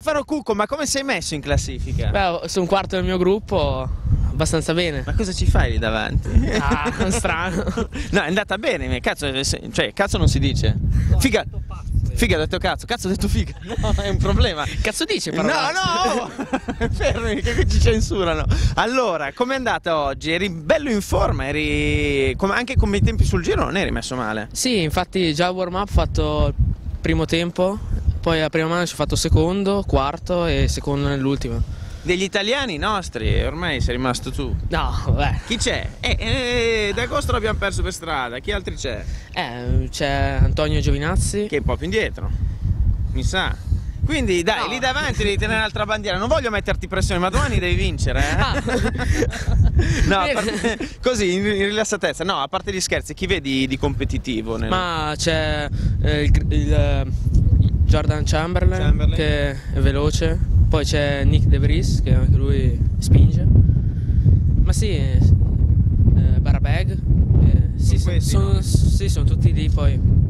Stefano Cucco, ma come sei messo in classifica? Beh, sono quarto del mio gruppo, abbastanza bene. Ma cosa ci fai lì davanti? Ah, strano. No, è andata bene, cazzo, cioè, cazzo non si dice. Figa, figa, ho detto cazzo ho detto figa. No, è un problema. Cazzo dice però? No, fermi, che ci censurano. Allora, com'è andata oggi? Eri bello in forma, anche come i tempi sul giro non eri messo male. Sì, infatti già al warm up ho fatto il primo tempo, poi a prima mano ci ho fatto secondo, quarto e secondo nell'ultima. Degli italiani nostri, ormai sei rimasto tu. No, vabbè. Chi c'è? D'Agosto l'abbiamo perso per strada, chi altri c'è? C'è Antonio Giovinazzi. Che è un po' più indietro, mi sa. Quindi dai, No. lì davanti devi tenere un'altra bandiera, non voglio metterti pressione, ma domani devi vincere, eh? Ah. No, così, in rilassatezza, no, a parte gli scherzi, chi vedi di competitivo? Ma c'è il Jordan Chamberlain che è veloce, poi c'è Nick De Vries che anche lui spinge. Ma sì, Barabag, sì, sono tutti lì poi.